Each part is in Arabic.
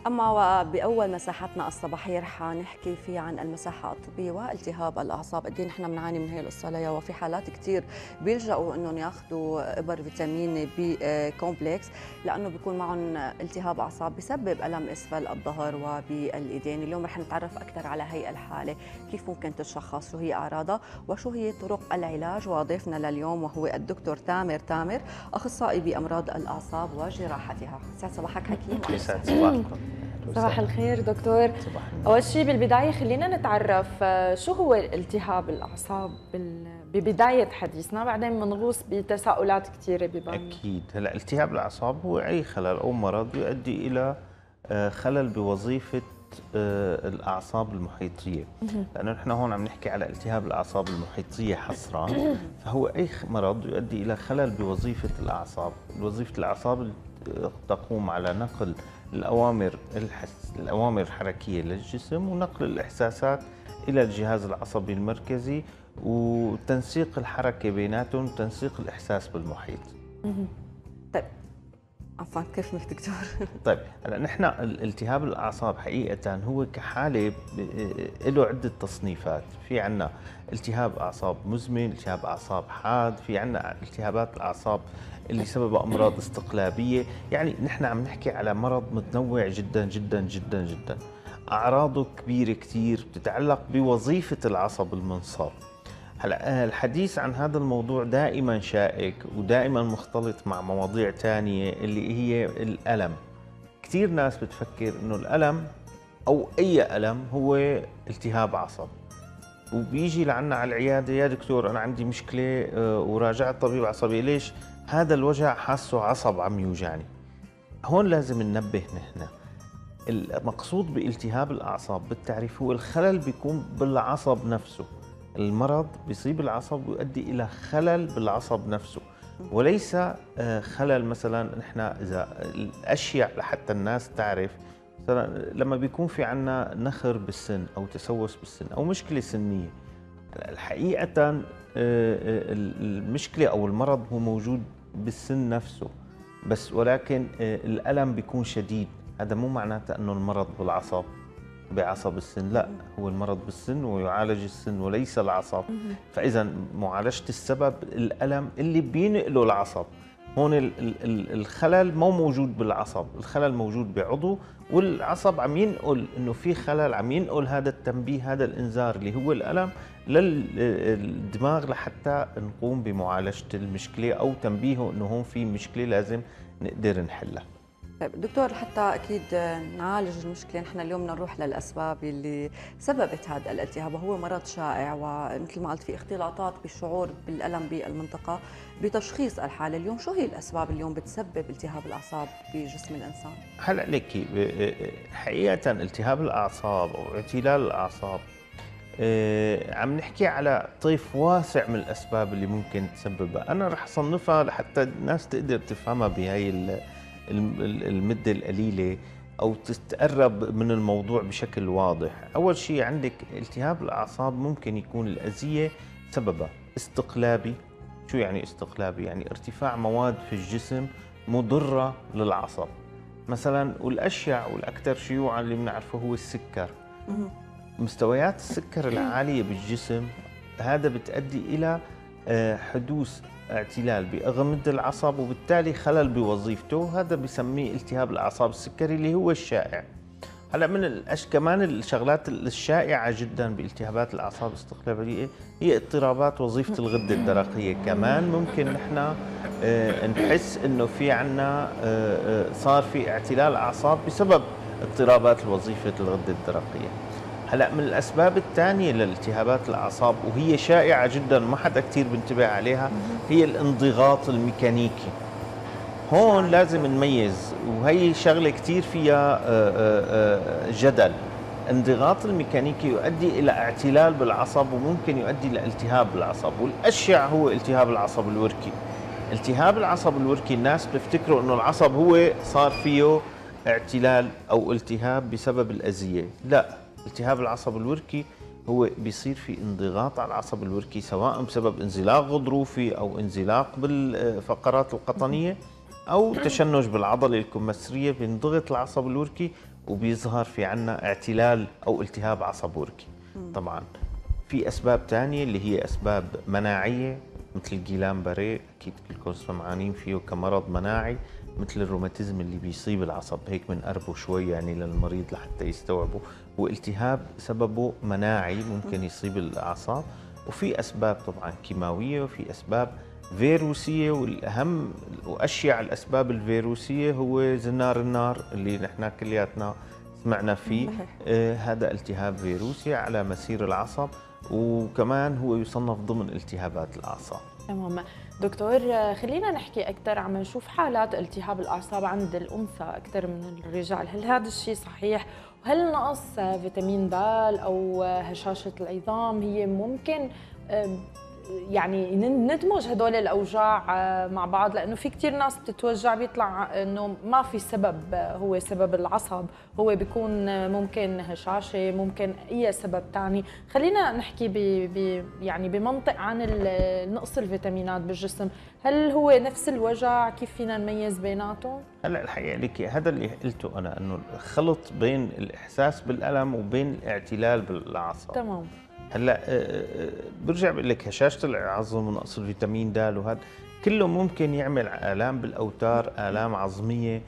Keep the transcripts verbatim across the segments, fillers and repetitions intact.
أما بأول مساحتنا الصباحية رح نحكي فيها عن المساحة الطبية والتهاب الأعصاب. قد ايه نحن بنعاني من هي القصة ليا، وفي حالات كثير بيلجأوا إنهم ياخذوا إبر فيتامين بي كومبلكس لأنه بيكون معهم التهاب أعصاب بسبب ألم أسفل الظهر وبالإيدين. اليوم رح نتعرف أكثر على هي الحالة، كيف ممكن تشخص، شو هي أعراضها، وشو هي طرق العلاج. وضيفنا لليوم وهو الدكتور تامر تامر، أخصائي بأمراض الأعصاب وجراحتها. سعد صباحك حكيم. يسعد صباحكم. صباح الخير دكتور. صباح أول شيء بالبداية خلينا نتعرف آه، شو هو التهاب الأعصاب بال- ببداية حديثنا، بعدين بنغوص بتساؤلات كثيرة ببالنا. اكيد. هلا التهاب الاعصاب هو اي خلل او مرض يؤدي الى آه، خلل بوظيفه آه، الاعصاب المحيطيه، لانه نحن هون عم نحكي على التهاب الاعصاب المحيطيه حصرا. فهو اي خ- مرض يؤدي الى خلل بوظيفه الاعصاب. وظيفه الاعصاب تقوم على نقل الاوامر الحس... الاوامر الحركيه للجسم، ونقل الاحساسات الى الجهاز العصبي المركزي، وتنسيق الحركه بيناتهم، وتنسيق الاحساس بالمحيط. طيب عفوا كيف بدك دكتور؟ طيب هلا نحن التهاب الاعصاب حقيقه هو كحاله ب- له عده تصنيفات. في عندنا التهاب اعصاب مزمن، التهاب اعصاب حاد، في عندنا التهابات الاعصاب اللي سببها امراض استقلابيه. يعني نحن عم نحكي على مرض متنوع جدا جدا جدا جدا. اعراضه كبيره كثير، بتتعلق بوظيفه العصب المنصاب. هلا الحديث عن هذا الموضوع دائما شائك ودائما مختلط مع مواضيع ثانيه اللي هي الالم. كثير ناس بتفكر انه الالم او اي الم هو التهاب عصب، وبيجي لعنا على العياده: يا دكتور انا عندي مشكله آه، وراجعت طبيب عصبي، ليش هذا الوجع حاسه عصب عم يوجعني؟ هون لازم ننبه نحن. المقصود بالتهاب الاعصاب بالتعريف هو الخلل بيكون بالعصب نفسه. المرض بيصيب العصب ويؤدي الى خلل بالعصب نفسه، وليس آه، خلل. مثلا نحن اذا الاشياء لحتى الناس تعرف، مثلا لما بيكون في عنا نخر بالسن او تسوس بالسن او مشكله سنيه، الحقيقه آه، آه، المشكله او المرض هو موجود بالسن نفسه بس، ولكن آه، الالم بيكون شديد. هذا مو معناته انه المرض بالعصب بعصب السن، لا، هو المرض بالسن ويعالج السن وليس العصب. فاذا معالجه السبب الالم اللي بينقله العصب. هون ال- ال- ال- الخلل مو موجود بالعصب، الخلل موجود بعضو، والعصب عم ينقل انه في خلل، عم ينقل هذا التنبيه، هذا الانذار اللي هو الالم للدماغ لحتى نقوم بمعالجه المشكله او تنبيهه انه هون في مشكله لازم نقدر نحلها. طيب دكتور، حتى اكيد نعالج المشكله نحن اليوم بدنا نروح للاسباب اللي سببت هذا الالتهاب، وهو مرض شائع، ومثل ما قلت في اختلاطات بالشعور بالالم بالمنطقه بتشخيص الحاله. اليوم شو هي الاسباب اليوم بتسبب التهاب الاعصاب بجسم الانسان؟ هلا لك حقيقه التهاب الاعصاب او اعتلال الاعصاب، آه، عم نحكي على طيف واسع من الاسباب اللي ممكن تسببها. انا رح اصنفها لحتى الناس تقدر تفهمها بهي ال- ال- المده القليله او تتقرب من الموضوع بشكل واضح. اول شيء عندك التهاب الاعصاب ممكن يكون الاذيه سببها استقلابي. شو يعني استقلابي؟ يعني ارتفاع مواد في الجسم مضره للعصب مثلا. والاشيع والاكثر شيوعا اللي بنعرفه هو السكر. مستويات السكر العالية بالجسم هذا بتؤدي إلى آه، حدوث اعتلال بأغمد العصب، وبالتالي خلل بوظيفته. هذا بسميه التهاب الأعصاب السكري اللي هو الشائع. هلا من الأش كمان الشغلات الشائعة جدا بالتهابات الأعصاب الاستقلابية هي اضطرابات وظيفة الغدة الدرقية. كمان ممكن نحن آه، نحس إنه في عنا آه، آه، صار في اعتلال أعصاب بسبب اضطرابات وظيفة الغدة الدرقية. هلا من الاسباب الثانيه لالتهابات الاعصاب وهي شائعه جدا ما حدا كثير بينتبه عليها هي الانضغاط الميكانيكي. هون لازم نميز، وهي شغله كثير فيها آه، آه، آه، جدل. الانضغاط الميكانيكي يؤدي الى اعتلال بالعصب وممكن يؤدي الى التهاب بالعصب، والاشع هو التهاب العصب الوركي. التهاب العصب الوركي الناس بتفتكروا انه العصب هو صار فيه اعتلال او التهاب بسبب الاذيه، لا. التهاب العصب الوركي هو بيصير في انضغاط على العصب الوركي، سواء بسبب انزلاق غضروفي او انزلاق بالفقرات القطنيه او تشنج بالعضله الكمثريه بينضغط العصب الوركي وبيظهر في عنا اعتلال او التهاب عصب وركي. طبعا في اسباب ثانيه اللي هي اسباب مناعيه مثل الجيلان باريه، اكيد كلكم سمعانين فيه كمرض مناعي، مثل الروماتيزم اللي بيصيب العصب، هيك بنقربه شوي يعني للمريض لحتى يستوعبه، والتهاب سببه مناعي ممكن يصيب الاعصاب. وفي اسباب طبعا كيماويه وفي اسباب فيروسيه، والاهم واشيع الاسباب الفيروسيه هو زنار النار اللي نحن كلياتنا سمعنا فيه. آه هذا التهاب فيروسي على مسير العصب، وكمان هو يصنف ضمن التهابات الاعصاب. تمام دكتور، خلينا نحكي اكثر عم نشوف حالات التهاب الاعصاب عند الانثى اكثر من الرجال، هل هذا الشيء صحيح؟ وهل نقص فيتامين د او هشاشه العظام هي ممكن يعني ندمج هدول الاوجاع مع بعض؟ لانه في كثير ناس بتتوجع بيطلع انه ما في سبب هو سبب العصب، هو بيكون ممكن هشاشه، ممكن اي سبب ثاني. خلينا نحكي ب يعني بمنطق عن نقص الفيتامينات بالجسم، هل هو نفس الوجع؟ كيف فينا نميز بيناتهم؟ هلا الحقيقه لك هذا اللي قلته انا، انه الخلط بين الاحساس بالالم وبين الاعتلال بالاعصاب. تمام. هلا برجع بقول لك هشاشه العظم ونقص الفيتامين د وهذا كله ممكن يعمل آلام بالأوتار، آلام عظمية،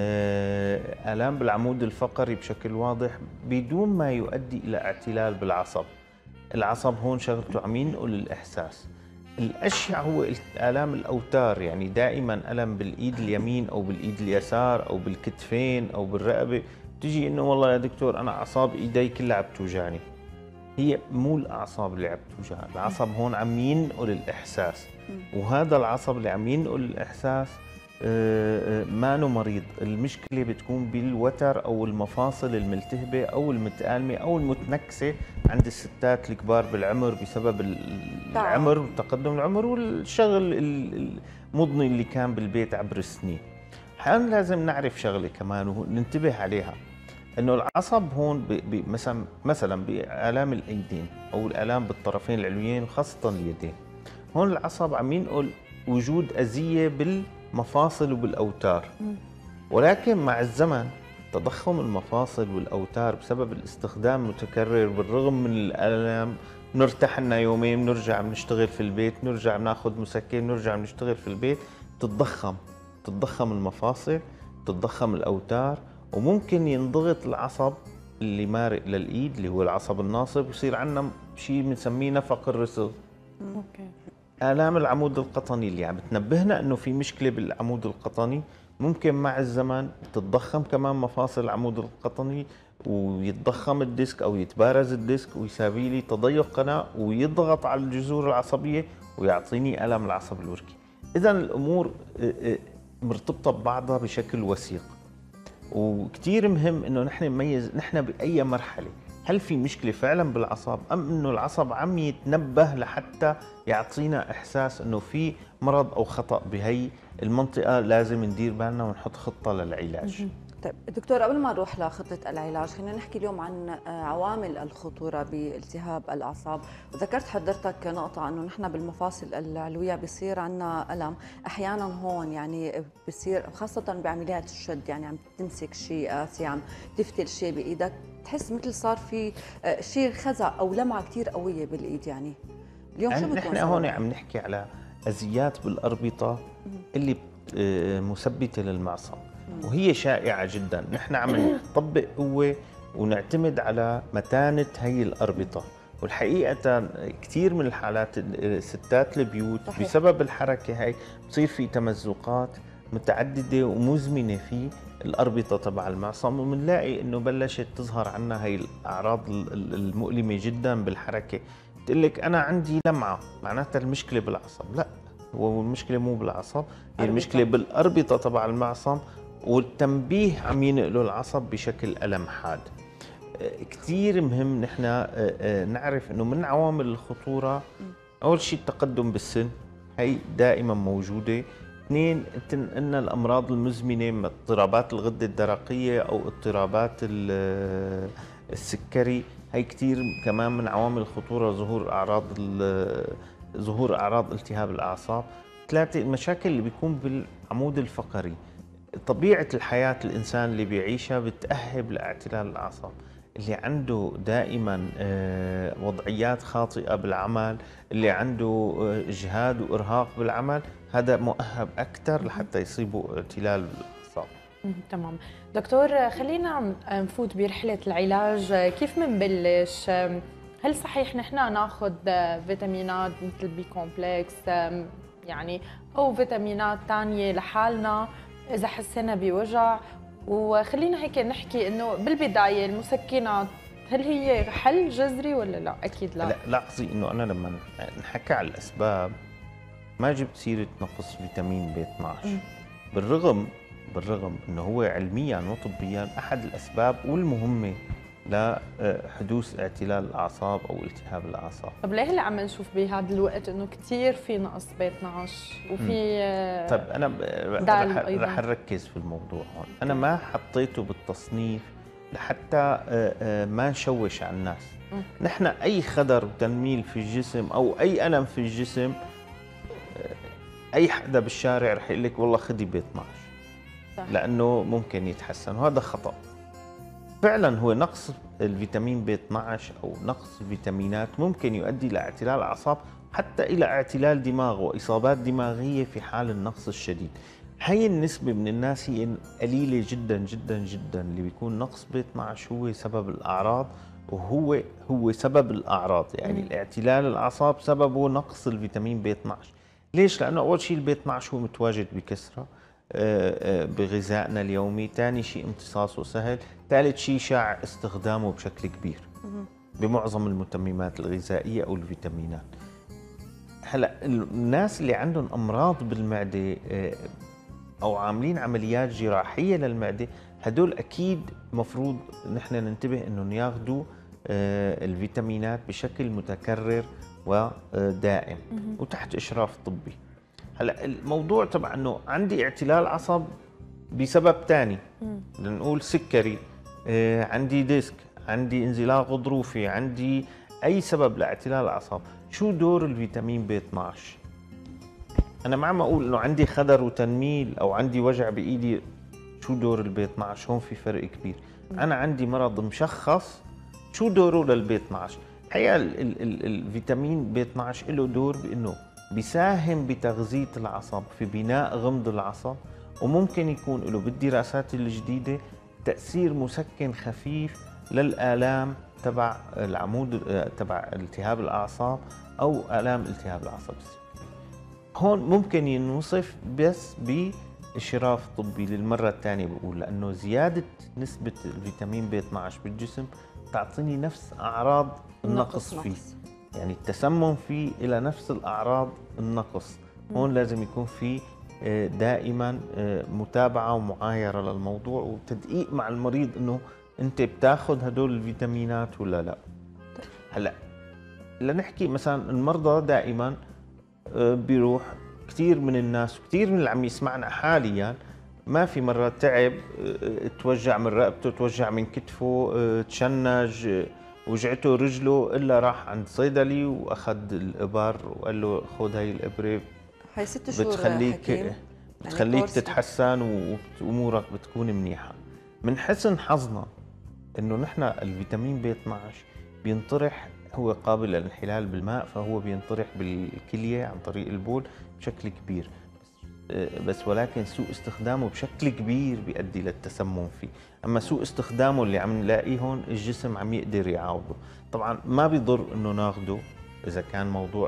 آلام بالعمود الفقري بشكل واضح بدون ما يؤدي إلى اعتلال بالعصب. العصب هون شغلته عم ينقل الإحساس. الأشيع هو آلام الأوتار، يعني دائما ألم بالإيد اليمين أو بالإيد اليسار أو بالكتفين أو بالرقبة، تجي إنه والله يا دكتور أنا أعصاب إيدي كلها عم توجعني. هي مو الأعصاب اللي عم توجع، العصب هون عم ينقل الإحساس، وهذا العصب اللي عم ينقل الإحساس مانو مريض. المشكلة بتكون بالوتر أو المفاصل الملتهبة أو المتآلمة أو المتنكسة عند الستات الكبار بالعمر بسبب العمر وتقدم العمر والشغل المضني اللي كان بالبيت عبر السنين. حان لازم نعرف شغلة كمان وننتبه عليها، انه العصب هون بي بي مثلا مثلا بآلام الايدين او الآلام بالطرفين العلويين وخاصة اليدين، هون العصب عم ينقل وجود أذية بالمفاصل وبالأوتار، ولكن مع الزمن تضخم المفاصل والأوتار بسبب الاستخدام المتكرر بالرغم من الآلام، نرتاح لنا يومين بنرجع بنشتغل في البيت، نرجع بناخذ مسكن بنرجع بنشتغل في البيت، تتضخم تتضخم المفاصل، تتضخم الأوتار، وممكن ينضغط العصب اللي مارق للايد اللي هو العصب الناصب، ويصير عندنا شيء بنسميه نفق الرسغ. اوكي. آلام العمود القطني اللي عم بتنبهنا انه في مشكله بالعمود القطني، ممكن مع الزمن تتضخم كمان مفاصل العمود القطني ويتضخم الديسك او يتبارز الديسك ويساوي لي تضيق قناه ويضغط على الجذور العصبيه ويعطيني الم العصب الوركي. اذا الامور مرتبطه ببعضها بشكل وثيق، وكثير مهم انه نحن نميز نحن باي مرحله، هل في مشكله فعلا بالعصب ام انه العصب عم يتنبه لحتى يعطينا احساس انه في مرض او خطا بهي المنطقه، لازم ندير بالنا ونحط خطه للعلاج. طيب دكتور، قبل ما نروح لخطة العلاج خلينا نحكي اليوم عن عوامل الخطورة بالتهاب الأعصاب. وذكرت حضرتك نقطة أنه نحن بالمفاصل العلوية بصير عنا ألم أحيانا هون، يعني بصير خاصة بعمليات الشد، يعني عم تمسك شيء قاسي، عم تفتل شيء بإيدك، تحس مثل صار في شيء خزع أو لمعة كثير قوية بالإيد. يعني اليوم شو بتكون؟ نحن هون عم نحكي على أزيات بالأربطة اللي مثبتة للمعصب، وهي شائعة جدا. نحن عم نطبق قوة ونعتمد على متانة هي الأربطة، والحقيقة كثير من الحالات ستات البيوت صحيح. بسبب الحركة هي بصير في تمزقات متعددة ومزمنة في الأربطة تبع المعصم، وبنلاقي إنه بلشت تظهر عنا هي الأعراض المؤلمة جدا بالحركة. تقول لك أنا عندي لمعة، معناتها المشكلة بالعصب. لا، هو المشكلة مو بالعصب، هي المشكلة بالأربطة تبع المعصم، والتنبيه عم ينقله العصب بشكل ألم حاد. كثير مهم نحن نعرف انه من عوامل الخطورة اول شيء التقدم بالسن، هي دائما موجودة. اثنين، ان الامراض المزمنة، اضطرابات الغدة الدرقية او اضطرابات السكري، هي كثير كمان من عوامل الخطورة، ظهور اعراض ظهور اعراض التهاب الاعصاب. ثلاثة، المشاكل اللي بيكون بالعمود الفقري. طبيعة الحياة الإنسان اللي بيعيشها بتأهب لاعتلال الأعصاب. اللي عنده دائما آه، وضعيات خاطئة بالعمل، اللي عنده آه، إجهاد وإرهاق بالعمل، هذا مؤهب أكثر لحتى يصيبه اعتلال الأعصاب. مم، تمام. دكتور خلينا نفوت برحلة العلاج، كيف منبلش؟ هل صحيح نحن ناخذ فيتامينات مثل بي كومبلكس يعني أو فيتامينات ثانية لحالنا إذا حسينا بوجع؟ وخلينا هيك نحكي إنه بالبداية المسكنات هل هي حل جذري ولا لا؟ أكيد لا. لا لاحظي إنه أنا لما نحكي على الأسباب ما جبت سيرة نقص فيتامين بي اثنعش. م. بالرغم بالرغم انه هو علميا وطبيا احد الاسباب والمهمه لحدوث اعتلال الاعصاب او التهاب الاعصاب. طب ليه هلا عم نشوف بهذا الوقت انه كثير في نقص بي اثنعش وفي طيب انا رح, رح نركز في الموضوع هون. انا ما حطيته بالتصنيف لحتى ما نشوش على الناس. م. نحن اي خدر وتنميل في الجسم او اي الم في الجسم، اي حدا بالشارع رح يقول لك والله خدي بي اثنعش صح. لانه ممكن يتحسن، وهذا خطا. فعلا هو نقص الفيتامين بي اثنعش او نقص الفيتامينات ممكن يؤدي الى اعتلال الاعصاب، حتى الى اعتلال دماغ واصابات دماغيه في حال النقص الشديد. هي النسبه من الناس هي قليله جدا جدا جدا اللي بيكون نقص بي اثنعش هو سبب الاعراض، وهو هو سبب الاعراض، يعني الاعتلال الاعصاب سببه نقص الفيتامين بي اثنعش. ليش؟ لانه اول شيء البي اثنعش هو متواجد بكثره بغذائنا اليومي، ثاني شيء امتصاصه سهل، ثالث شيء شاع استخدامه بشكل كبير بمعظم المتممات الغذائيه او الفيتامينات. هلا الناس اللي عندهم امراض بالمعده او عاملين عمليات جراحيه للمعده، هدول اكيد مفروض نحن ننتبه انهم ياخذوا الفيتامينات بشكل متكرر ودائم وتحت اشراف طبي. هلا الموضوع تبع انه عندي اعتلال عصب بسبب ثاني، لنقول سكري، آه، عندي ديسك، عندي انزلاق غضروفي، عندي اي سبب لاعتلال الاعصاب، شو دور الفيتامين بي اثنعش؟ انا ما عم اقول انه عندي خدر وتنميل او عندي وجع بايدي شو دور البي اثنعش، هون في فرق كبير. انا عندي مرض مشخص، شو دوره للبي اثنعش؟ الحقيقه الفيتامين بي اثنعش له دور بانه بيساهم بتغذية العصب في بناء غمض العصب، وممكن يكون له بالدراسات الجديدة تأثير مسكن خفيف للآلام تبع العمود تبع التهاب الأعصاب أو آلام التهاب العصب. هون ممكن ينوصف بس بإشراف طبي. للمرة الثانية بقول لأنه زيادة نسبة الفيتامين بي اثنعش بالجسم تعطيني نفس أعراض النقص فيه، يعني التسمم فيه إلى نفس الأعراض النقص. هون لازم يكون في دائما متابعة ومعايرة للموضوع وتدقيق مع المريض إنه أنت بتاخذ هدول الفيتامينات ولا لا. هلا لنحكي مثلا المرضى دائما بيروح، كثير من الناس وكثير من اللي عم يسمعنا حاليا ما في مرة تعب، توجع من رقبته، توجع من كتفه، تشنج، وجعته رجله، الا راح عند صيدلي واخذ الابر وقال له خذ هاي الابره هاي ست شهور بتخليك يعني بتخليك تتحسن وامورك بتكون منيحه. من حسن حظنا انه نحن الفيتامين بي اثنعش بينطرح، هو قابل للانحلال بالماء، فهو بينطرح بالكليه عن طريق البول بشكل كبير، بس ولكن سوء استخدامه بشكل كبير بيؤدي للتسمم فيه. اما سوء استخدامه اللي عم نلاقيه هون الجسم عم يقدر يعوضه. طبعا ما بيضر انه ناخده اذا كان موضوع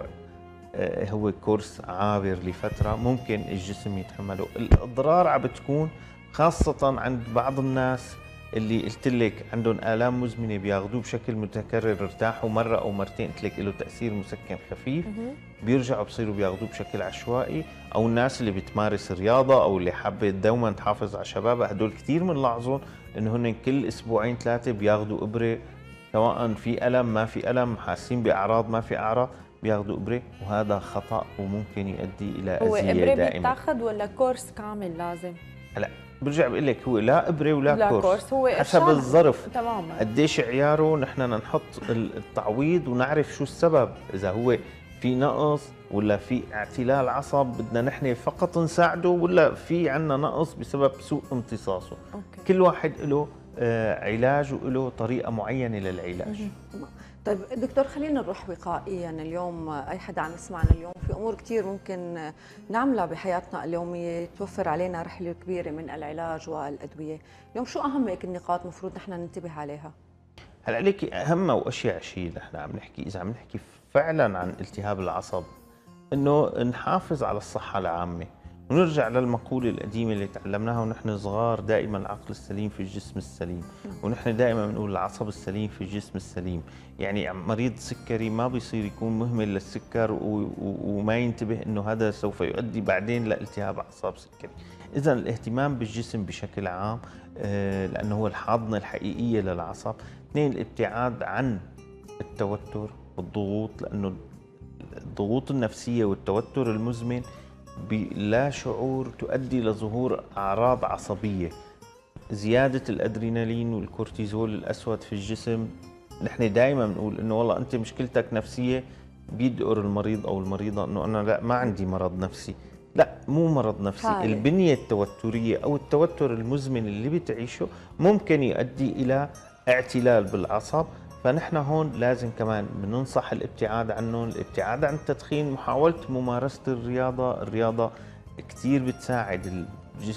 هو كورس عابر لفتره ممكن الجسم يتحمله. الاضرار عم بتكون خاصه عند بعض الناس اللي قلت لك عندهم آلام مزمنه بياخذوه بشكل متكرر، ارتاحوا مره او مرتين قلت لك له تاثير مسكن خفيف، بيرجعوا بصيروا بياخذوه بشكل عشوائي. او الناس اللي بتمارس رياضه او اللي حابه دوما تحافظ على شبابها، هدول كثير بنلاحظهم انه هن كل اسبوعين ثلاثه بياخذوا ابره، سواء في الم ما في الم، حاسين باعراض ما في اعراض، بياخذوا ابره، وهذا خطا وممكن يؤدي الى اذيه دائمه. هو ابره بيتاخذ ولا كورس كامل لازم؟ هلا برجع بقول لك هو لا ابره ولا لا كورس, كورس هو حسب الظرف تماما قديش عياره، نحن نحط التعويض ونعرف شو السبب. اذا هو في نقص ولا في اعتلال عصب بدنا نحن فقط نساعده، ولا في عندنا نقص بسبب سوء امتصاصه. أوكي. كل واحد له علاج وله طريقة معينة للعلاج. طيب دكتور، خلينا نروح وقائيا. اليوم اي حدا عم يسمعنا اليوم في امور كثير ممكن نعملها بحياتنا اليوميه توفر علينا رحله كبيره من العلاج والادويه. اليوم شو اهم هيك النقاط المفروض نحن ننتبه عليها؟ هلا عليك اهم واشيع شيء نحن عم نحكي، اذا عم نحكي فعلا عن التهاب العصب، انه نحافظ على الصحه العامه، ونرجع للمقوله القديمه اللي تعلمناها ونحن صغار، دائما العقل السليم في الجسم السليم، ونحن دائما بنقول العصب السليم في الجسم السليم. يعني مريض سكري ما بيصير يكون مهمل للسكر وما ينتبه انه هذا سوف يؤدي بعدين لالتهاب اعصاب سكري. اذا الاهتمام بالجسم بشكل عام لانه هو الحاضنه الحقيقيه للعصب. اثنين، الابتعاد عن التوتر والضغوط، لانه الضغوط النفسيه والتوتر المزمن بلا شعور تؤدي لظهور أعراض عصبية. زيادة الأدرينالين والكورتيزول الأسود في الجسم، نحن دائما بنقول إنه والله أنت مشكلتك نفسية، بيدقر المريض أو المريضة إنه أنا لا ما عندي مرض نفسي. لا، مو مرض نفسي، حالي. البنية التوترية أو التوتر المزمن اللي بتعيشه ممكن يؤدي إلى اعتلال بالعصب. فنحن هون لازم كمان بننصح الابتعاد عنهم، الابتعاد عن التدخين، محاولة ممارسة الرياضة. الرياضة كثير بتساعد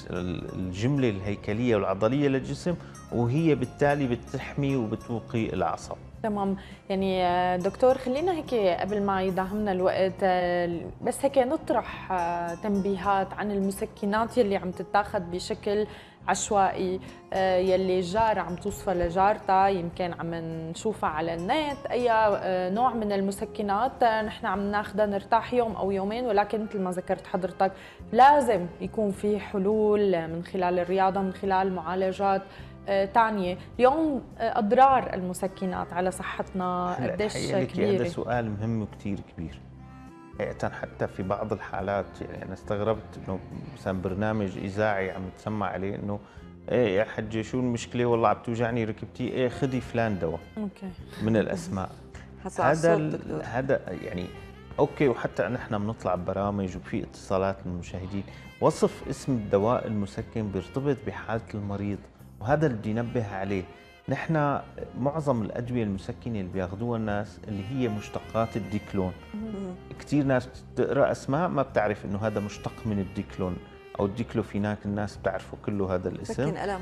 الجملة الهيكلية والعضلية للجسم، وهي بالتالي بتحمي وبتوقي العصب. تمام. يعني دكتور، خلينا هيك قبل ما يداهمنا الوقت بس هيك نطرح تنبيهات عن المسكنات يلي عم تتاخذ بشكل عشوائي، يلي جارة عم توصفها لجارتها، يمكن عم نشوفها على النت، اي نوع من المسكنات نحن عم ناخذها نرتاح يوم او يومين، ولكن مثل ما ذكرت حضرتك لازم يكون في حلول من خلال الرياضة، من خلال معالجات تانية. اليوم أضرار المسكنات على صحتنا قديش كبيرة؟ هذا سؤال مهم وكثير كبير. حتى في بعض الحالات يعني أنا استغربت إنه مثلا برنامج إذاعي عم تسمع عليه إنه إيه يا حجة شو المشكلة، والله عم توجعني ركبتي، إيه خذي فلان دواء. أوكي. من الأسماء. هذا هذا يعني أوكي. وحتى نحن بنطلع ببرامج وفي اتصالات من المشاهدين، وصف اسم الدواء المسكن بيرتبط بحالة المريض، وهذا اللي بدي انبه عليه. نحن معظم الادويه المسكنه اللي بياخذوها الناس اللي هي مشتقات الديكلون. كثير ناس بتقرا اسماء ما بتعرف انه هذا مشتق من الديكلون او الديكلوفيناك، الناس بتعرفه كله هذا الاسم. مسكن الم.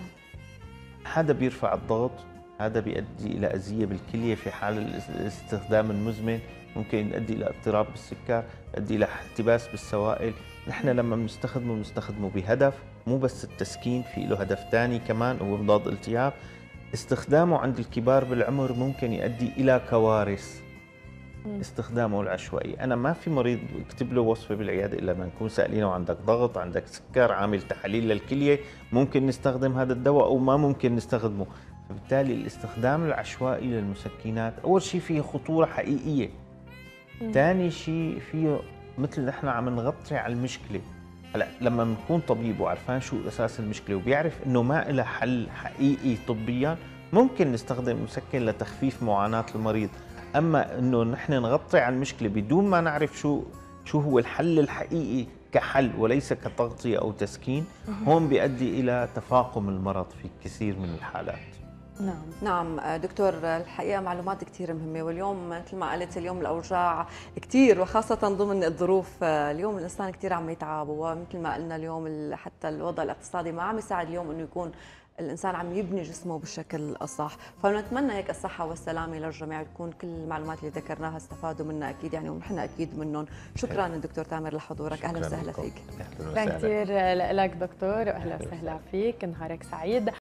هذا بيرفع الضغط، هذا بيؤدي الى اذيه بالكليه في حال الاستخدام المزمن، ممكن يؤدي الى اضطراب بالسكر، يؤدي الى احتباس بالسوائل. نحن لما بنستخدمه بنستخدمه بهدف، مو بس التسكين، في له هدف ثاني كمان هو مضاد التهاب. استخدامه عند الكبار بالعمر ممكن يؤدي الى كوارث. استخدامه العشوائي، انا ما في مريض اكتب له وصفه بالعياده الا ما نكون سائلينه عندك ضغط، عندك سكر، عامل تحاليل للكليه، ممكن نستخدم هذا الدواء او ما ممكن نستخدمه. فبالتالي الاستخدام العشوائي للمسكنات اول شيء فيه خطوره حقيقيه. ثاني شيء فيه مثل نحن عم نغطي على المشكله. هلا لما بنكون طبيب وعرفان شو اساس المشكله وبيعرف انه ما لها حل حقيقي طبيا، ممكن نستخدم مسكن لتخفيف معاناه المريض. اما انه نحن نغطي على المشكله بدون ما نعرف شو شو هو الحل الحقيقي كحل وليس كتغطيه او تسكين، هون بيؤدي الى تفاقم المرض في كثير من الحالات. نعم نعم دكتور، الحقيقه معلومات كثير مهمه، واليوم مثل ما قلت اليوم الاوجاع كثير، وخاصه ضمن الظروف. اليوم الانسان كثير عم يتعب، ومثل ما قلنا اليوم حتى الوضع الاقتصادي ما عم يساعد اليوم انه يكون الانسان عم يبني جسمه بالشكل الصح. فنتمنى هيك الصحه والسلامه للجميع، يكون كل المعلومات اللي ذكرناها استفادوا منها اكيد يعني، ونحن اكيد منهم. شكرا الدكتور تامر لحضورك، اهلا وسهلا فيك. شكرا كثير لك دكتور، واهلا وسهلا فيك، نهارك سعيد.